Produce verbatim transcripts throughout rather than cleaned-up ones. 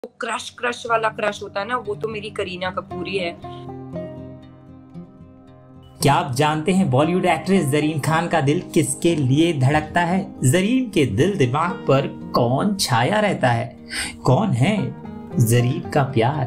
Crush crush वाला crush होता है ना, वो तो मेरी करीना कपूर ही है। क्या आप जानते हैं बॉलीवुड एक्ट्रेस जरीन खान का दिल किसके लिए धड़कता है? जरीन के दिल दिमाग पर कौन छाया रहता है? कौन है जरीन का प्यार?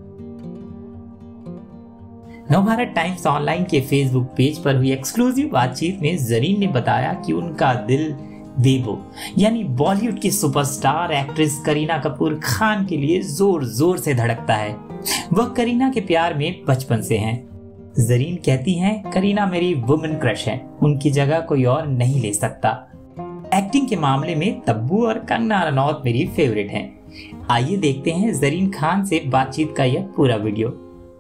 नवभारत टाइम्स ऑनलाइन के फेसबुक पेज पर हुई एक्सक्लूसिव बातचीत में जरीन ने बताया कि उनका दिल बेबो यानी बॉलीवुड की सुपरस्टार एक्ट्रेस करीना कपूर खान के लिए जोर जोर से धड़कता है। वह करीना के प्यार में बचपन से हैं। जरीन कहती हैं, करीना मेरी वुमेन क्रश है, उनकी जगह कोई और नहीं ले सकता। एक्टिंग के मामले में तब्बू और कंगना रनौत मेरी फेवरेट हैं। आइए देखते हैं जरीन खान से बातचीत का यह पूरा वीडियो।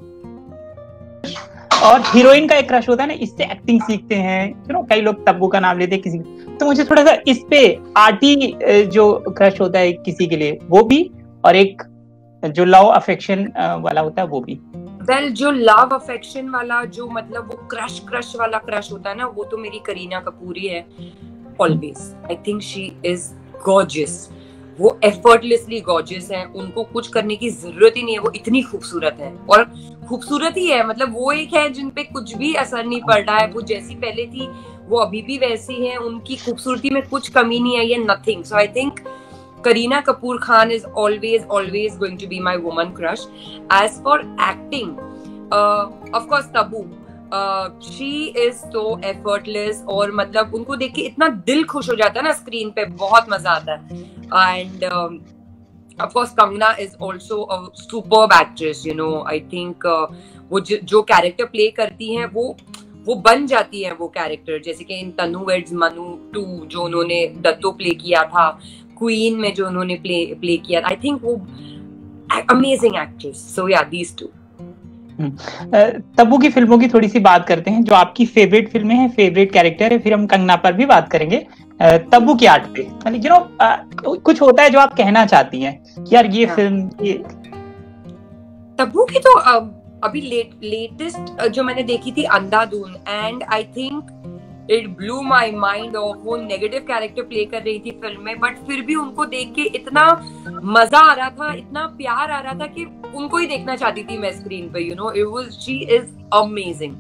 और हीरोइन का एक क्रश होता है ना, इससे एक्टिंग सीखते हैं। यू नो कई लोग तब्बू का नाम लेते हैं किसी, तो मुझे थोड़ा सा इस पे आर्टी जो क्रश होता है किसी के लिए वो भी, और एक जो लव अफेक्शन वाला होता है वो भी। वेल well, जो लव अफेक्शन वाला, जो मतलब वो क्रश क्रश वाला क्रश होता है ना, वो तो मेरी करीना कपूर ही है always. I think she is gorgeous. वो एफर्टलेसली गॉर्जियस है, उनको कुछ करने की जरूरत ही नहीं है, वो इतनी खूबसूरत है और खूबसूरत ही है। मतलब वो एक है जिन पे कुछ भी असर नहीं पड़ रहा है। वो जैसी पहले थी वो अभी भी वैसी है, उनकी खूबसूरती में कुछ कमी नहीं आई है, nothing. So I think Kareena Kapoor Khan is always always going to be my woman crush. As for acting, uh, of course Tabu, uh, she is so effortless और मतलब उनको देख के इतना दिल खुश हो जाता है ना स्क्रीन पे, बहुत मजा आता है। And um, of course Kangna is also a superb actress. You know, I think uh, वो जो कैरेक्टर प्ले करती हैं वो वो बन जाती है वो कैरेक्टर। जैसे कि in Tanu weds Manu two जो उन्होंने दत्तो प्ले किया था, क्वीन में जो उन्होंने प्ले प्ले किया, आई थिंक वो amazing actress. So yeah these to. Tabu की फिल्मों की थोड़ी सी बात करते हैं, जो आपकी फेवरेट फिल्में हैं, फेवरेट कैरेक्टर है, फिर हम कंगना पर भी बात करेंगे। तब्बू की आर्ट पे यू नो कुछ होता है जो आप कहना चाहती हैं कि यार ये फिल्म ये तब्बू की तो अभी लेट लेटेस्ट जो मैंने देखी थी Andhadhun, and I think it blew my mind off. वो नेगेटिव कैरेक्टर प्ले कर रही थी फिल्म में, बट फिर भी उनको देख के इतना मजा आ रहा था, इतना प्यार आ रहा था कि उनको ही देखना चाहती थी मैं स्क्रीन पे। You know it was, she is amazing.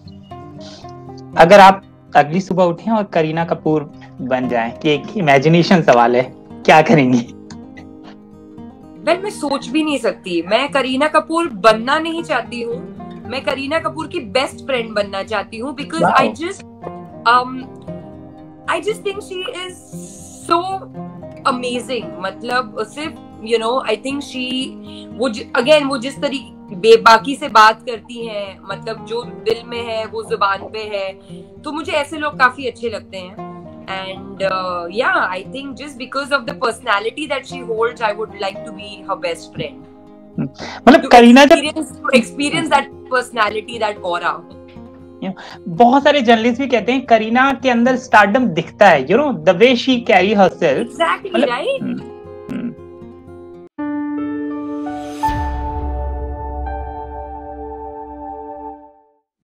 अगर आप अगली सुबह उठें और करीना कपूर बन जाएं, कि एक इमेजिनेशन सवाल है, क्या करेंगी? वेल मैं सोच भी नहीं सकती। मैं करीना कपूर बनना नहीं चाहती हूँ, मैं करीना कपूर की बेस्ट फ्रेंड बनना चाहती हूँ। Because I just Um, I just think she is so amazing. मतलब सिर्फ you know I think she वो again वो जिस तरीके बेबाकी से बात करती हैं, मतलब जो दिल में है वो जुबान पे है, तो मुझे ऐसे लोग काफी अच्छे लगते हैं। And uh, yeah, I think just because of the personality that she holds, I would like to be her best friend. मतलब करीना जब experience that personality, that aura. बहुत सारे जर्नलिस्ट भी कहते हैं करीना के अंदर स्टारडम दिखता है, you know the way she carry herself. Exactly right.